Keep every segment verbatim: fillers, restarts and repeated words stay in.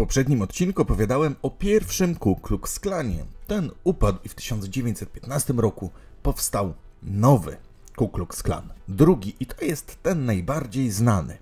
poprzednim odcinku opowiadałem o pierwszym Ku Klux Klanie. Ten upadł i w tysiąc dziewięćset piętnastym roku powstał nowy Ku Klux Klan. Drugi i to jest ten najbardziej znany.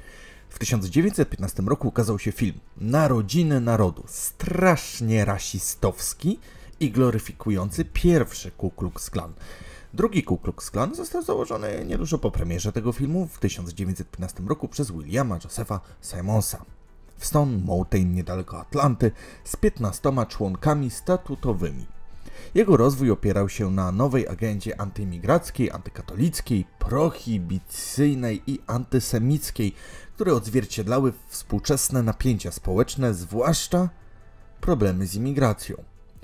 W tysiąc dziewięćset piętnastym roku ukazał się film Narodziny Narodu, strasznie rasistowski i gloryfikujący pierwszy Ku Klux Klan. Drugi Ku Klux Klan został założony niedużo po premierze tego filmu w tysiąc dziewięćset piętnastym roku przez Williama Josepha Simonsa w Stone Mountain niedaleko Atlanty z piętnastoma członkami statutowymi. Jego rozwój opierał się na nowej agendzie antyimigrackiej, antykatolickiej, prohibicyjnej i antysemickiej, które odzwierciedlały współczesne napięcia społeczne, zwłaszcza problemy z imigracją.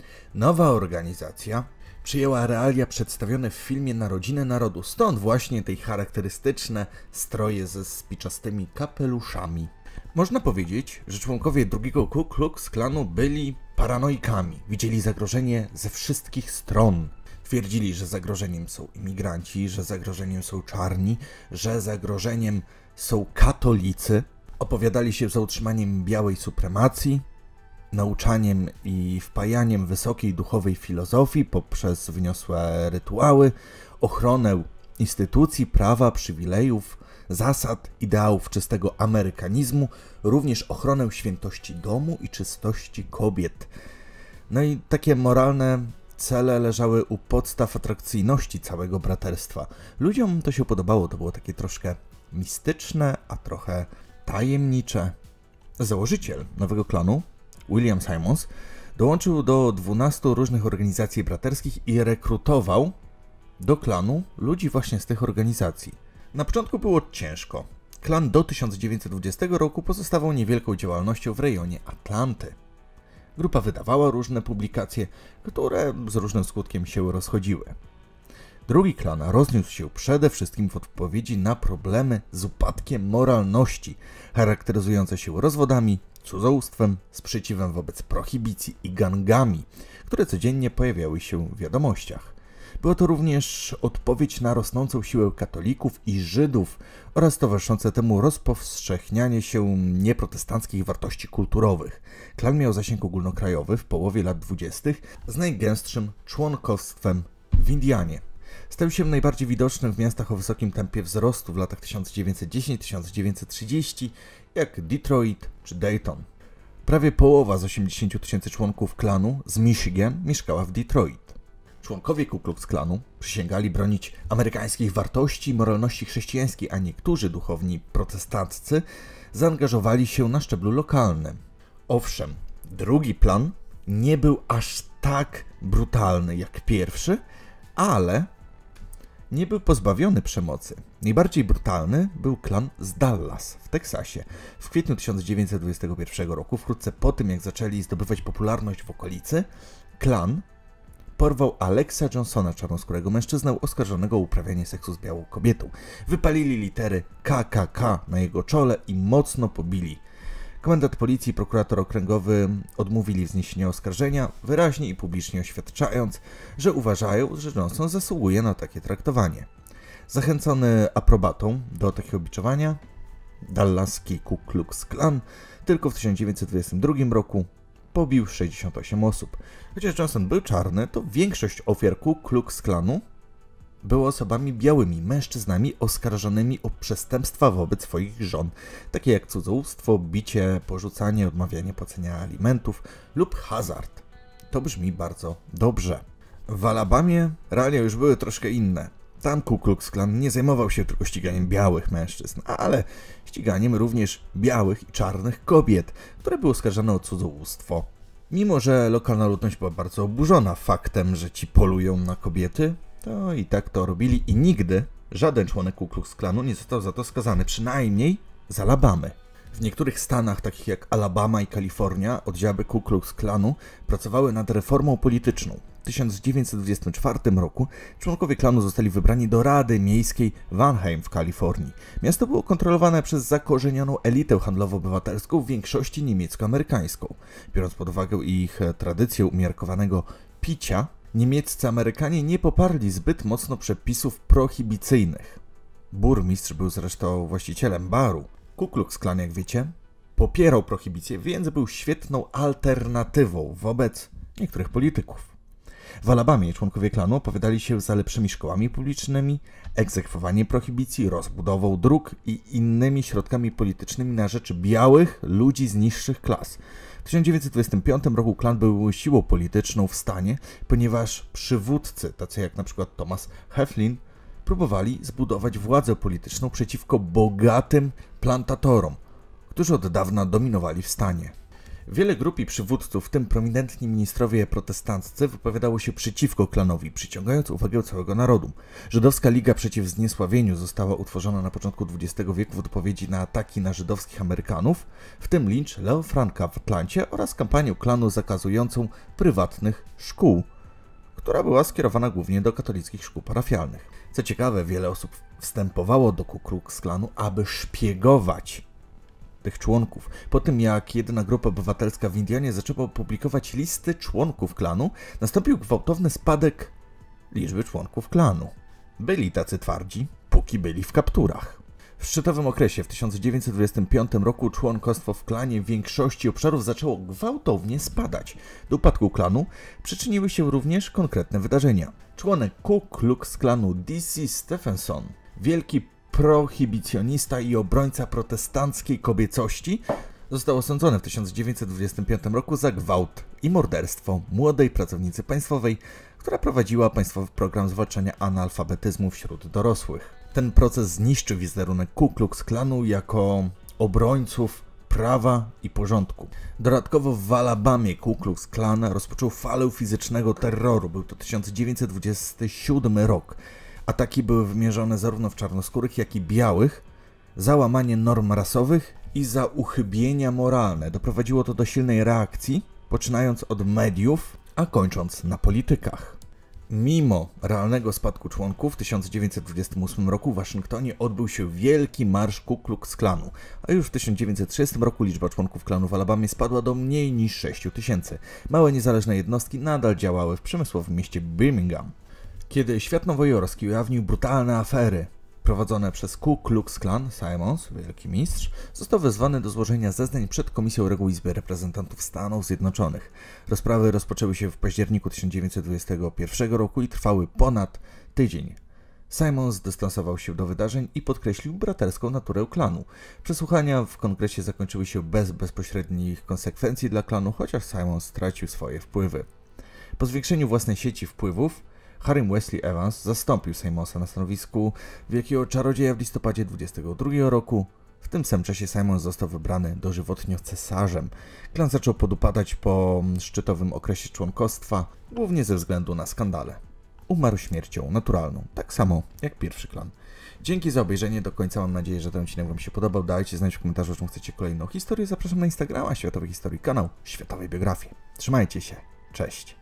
Nowa organizacja przyjęła realia przedstawione w filmie Narodziny Narodu, stąd właśnie tej charakterystyczne stroje ze spiczastymi kapeluszami. Można powiedzieć, że członkowie drugiego Ku Klux Klanu byli paranoikami, widzieli zagrożenie ze wszystkich stron. Twierdzili, że zagrożeniem są imigranci, że zagrożeniem są czarni, że zagrożeniem są katolicy. Opowiadali się za utrzymaniem białej supremacji, nauczaniem i wpajaniem wysokiej duchowej filozofii poprzez wyniosłe rytuały, ochronę instytucji, prawa, przywilejów, zasad, ideałów czystego amerykanizmu, również ochronę świętości domu i czystości kobiet. No i takie moralne cele leżały u podstaw atrakcyjności całego braterstwa. Ludziom to się podobało, to było takie troszkę mistyczne, a trochę tajemnicze. Założyciel nowego klanu, William Simons, dołączył do dwunastu różnych organizacji braterskich i rekrutował do klanu ludzi właśnie z tych organizacji. Na początku było ciężko. Klan do tysiąc dziewięćset dwudziestego roku pozostawał niewielką działalnością w rejonie Atlanty. Grupa wydawała różne publikacje, które z różnym skutkiem się rozchodziły. Drugi klan rozniósł się przede wszystkim w odpowiedzi na problemy z upadkiem moralności, charakteryzujące się rozwodami, cudzołóstwem, sprzeciwem wobec prohibicji i gangami, które codziennie pojawiały się w wiadomościach. Była to również odpowiedź na rosnącą siłę katolików i Żydów oraz towarzyszące temu rozpowszechnianie się nieprotestanckich wartości kulturowych. Klan miał zasięg ogólnokrajowy w połowie lat dwudziestych z najgęstszym członkostwem w Indianie. Stał się najbardziej widoczny w miastach o wysokim tempie wzrostu w latach tysiąc dziewięćset dziesiątym do tysiąc dziewięćset trzydziestego, jak Detroit czy Dayton. Prawie połowa z osiemdziesięciu tysięcy członków klanu z Michigan mieszkała w Detroit. Członkowie Ku Klux Klanu przysięgali bronić amerykańskich wartości i moralności chrześcijańskiej, a niektórzy duchowni protestanccy zaangażowali się na szczeblu lokalnym. Owszem, drugi plan nie był aż tak brutalny jak pierwszy, ale nie był pozbawiony przemocy. Najbardziej brutalny był klan z Dallas w Teksasie. W kwietniu tysiąc dziewięćset dwudziestego pierwszego roku, wkrótce po tym jak zaczęli zdobywać popularność w okolicy, klan porwał Alexa Johnsona, czarnoskórego mężczyznę oskarżonego o uprawianie seksu z białą kobietą. Wypalili litery K K K na jego czole i mocno pobili. Komendant policji i prokurator okręgowy odmówili wzniesienia oskarżenia, wyraźnie i publicznie oświadczając, że uważają, że Johnson zasługuje na takie traktowanie. Zachęcony aprobatą do takiego biczowania, dallaski Ku Klux Klan tylko w tysiąc dziewięćset dwudziestym drugim roku pobił sześćdziesiąt osiem osób. Chociaż Johnson był czarny, to większość ofiar Ku Klux Klanu były osobami białymi, mężczyznami oskarżonymi o przestępstwa wobec swoich żon, takie jak cudzołóstwo, bicie, porzucanie, odmawianie płacenia alimentów lub hazard. To brzmi bardzo dobrze. W Alabamie realia już były troszkę inne. Tam Ku Klux Klan nie zajmował się tylko ściganiem białych mężczyzn, ale ściganiem również białych i czarnych kobiet, które były oskarżane o cudzołóstwo. Mimo że lokalna ludność była bardzo oburzona faktem, że ci polują na kobiety, to i tak to robili i nigdy żaden członek Ku Klux Klanu nie został za to skazany, przynajmniej z Alabamy. W niektórych stanach, takich jak Alabama i Kalifornia, oddziały Ku Klux Klanu pracowały nad reformą polityczną. W tysiąc dziewięćset dwudziestym czwartym roku członkowie klanu zostali wybrani do Rady Miejskiej w Anaheim w Kalifornii. Miasto było kontrolowane przez zakorzenioną elitę handlowo-obywatelską, w większości niemiecko-amerykańską. Biorąc pod uwagę ich tradycję umiarkowanego picia, niemieccy Amerykanie nie poparli zbyt mocno przepisów prohibicyjnych. Burmistrz był zresztą właścicielem baru. Ku Klux Klan, jak wiecie, popierał prohibicję, więc był świetną alternatywą wobec niektórych polityków. W Alabamie członkowie klanu opowiadali się za lepszymi szkołami publicznymi, egzekwowaniem prohibicji, rozbudową dróg i innymi środkami politycznymi na rzecz białych ludzi z niższych klas. W tysiąc dziewięćset dwudziestym piątym roku klan był siłą polityczną w stanie, ponieważ przywódcy, tacy jak na przykład Thomas Heflin, próbowali zbudować władzę polityczną przeciwko bogatym plantatorom, którzy od dawna dominowali w stanie. Wiele grup i przywódców, w tym prominentni ministrowie protestanccy, wypowiadało się przeciwko klanowi, przyciągając uwagę całego narodu. Żydowska Liga przeciw Zniesławieniu została utworzona na początku dwudziestego wieku w odpowiedzi na ataki na żydowskich Amerykanów, w tym lincz Leo Franka w Atlancie oraz kampanię klanu zakazującą prywatnych szkół, która była skierowana głównie do katolickich szkół parafialnych. Co ciekawe, wiele osób wstępowało do Ku Klux Klanu, aby szpiegować tych członków. Po tym jak jedna grupa obywatelska w Indianie zaczęła publikować listy członków klanu, nastąpił gwałtowny spadek liczby członków klanu. Byli tacy twardzi, póki byli w kapturach. W szczytowym okresie w tysiąc dziewięćset dwudziestym piątym roku członkostwo w klanie w większości obszarów zaczęło gwałtownie spadać. Do upadku klanu przyczyniły się również konkretne wydarzenia. Członek Ku Klux Klanu D C Stephenson, wielki prohibicjonista i obrońca protestanckiej kobiecości, został osądzony w tysiąc dziewięćset dwudziestym piątym roku za gwałt i morderstwo młodej pracownicy państwowej, która prowadziła państwowy program zwalczania analfabetyzmu wśród dorosłych. Ten proces zniszczył wizerunek Ku Klux Klanu jako obrońców prawa i porządku. Dodatkowo w Alabamie Ku Klux Klan rozpoczął falę fizycznego terroru. Był to tysiąc dziewięćset dwudziesty siódmy rok. Ataki były wymierzone zarówno w czarnoskórych, jak i białych, za łamanie norm rasowych i za uchybienia moralne. Doprowadziło to do silnej reakcji, poczynając od mediów, a kończąc na politykach. Mimo realnego spadku członków w tysiąc dziewięćset dwudziestym ósmym roku w Waszyngtonie odbył się wielki marsz Ku Klux Klanu, a już w tysiąc dziewięćset trzydziestym roku liczba członków klanu w Alabamie spadła do mniej niż sześciu tysięcy. Małe niezależne jednostki nadal działały w przemysłowym mieście Birmingham. Kiedy świat nowojorski ujawnił brutalne afery prowadzone przez Ku Klux Klan, Simons, wielki mistrz, został wezwany do złożenia zeznań przed Komisją Reguł Izby Reprezentantów Stanów Zjednoczonych. Rozprawy rozpoczęły się w październiku tysiąc dziewięćset dwudziestego pierwszego roku i trwały ponad tydzień. Simons zdystansował się do wydarzeń i podkreślił braterską naturę klanu. Przesłuchania w kongresie zakończyły się bez bezpośrednich konsekwencji dla klanu, chociaż Simons stracił swoje wpływy. Po zwiększeniu własnej sieci wpływów Hiram Wesley Evans zastąpił Simonsa na stanowisku wielkiego czarodzieja w listopadzie dwudziestego drugiego roku. W tym samym czasie Simons został wybrany dożywotnio cesarzem. Klan zaczął podupadać po szczytowym okresie członkostwa, głównie ze względu na skandale. Umarł śmiercią naturalną, tak samo jak pierwszy klan. Dzięki za obejrzenie do końca, mam nadzieję, że ten odcinek Wam się podobał. Dajcie znać w komentarzu, czy chcecie kolejną historię. Zapraszam na Instagrama Światowej Historii, kanał Światowej Biografii. Trzymajcie się, cześć!